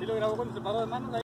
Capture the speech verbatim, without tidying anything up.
Sí lo grabó cuando se paró de manos.